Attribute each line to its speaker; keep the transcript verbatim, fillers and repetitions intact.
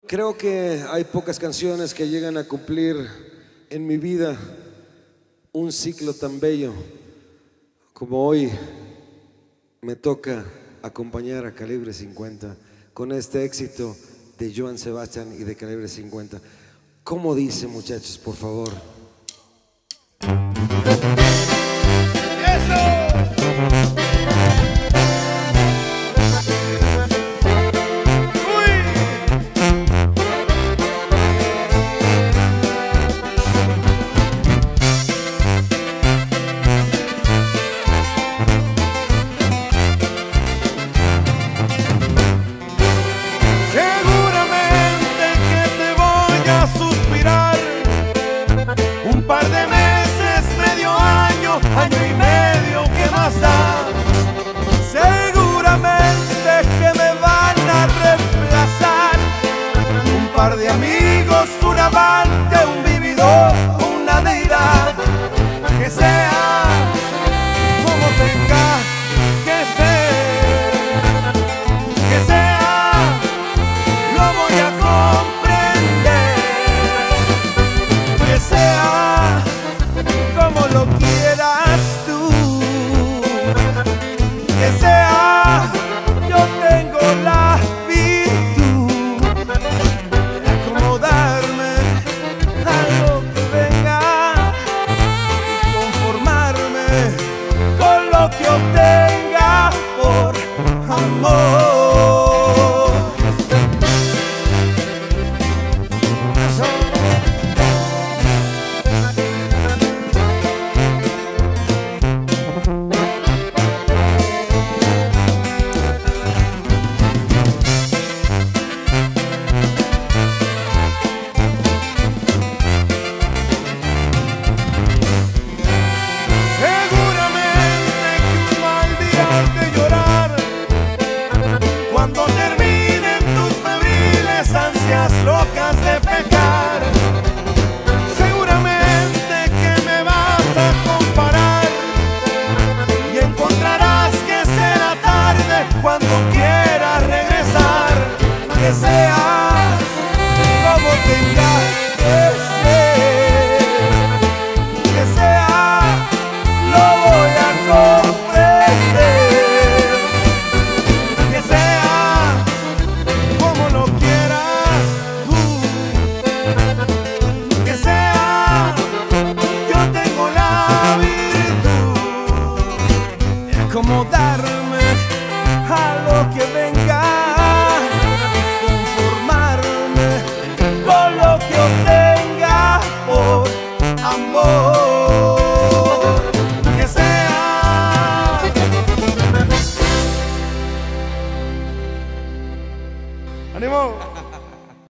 Speaker 1: Creo que hay pocas canciones que llegan a cumplir en mi vida un ciclo tan bello como hoy me toca acompañar a Calibre cincuenta con este éxito de Joan Sebastián y de Calibre cincuenta. ¿Cómo dice, muchachos, por favor?
Speaker 2: Un par de meses, medio año, año y medio, ¿qué más da? Seguramente que me van a reemplazar un par de amigos, un amante, un vividor, una deidad. Que sea como tenga que ser, que sea, lo voy a comprender. Que sea como lo quieras tú, que sea, yo tengo la virtud de acomodarme a lo que venga y conformarme con lo que obtenga por amor. Locas de pecar, seguramente que me vas a comparar y encontrarás que será tarde cuando quieras regresar. Que sea como tenga que ser, que sea, lo voy a comprender. Que sea como lo quieras, que sea, yo tengo la virtud de acomodarme a lo que venga, conformarme con lo que obtenga por amor. Que sea. ¡Ánimo!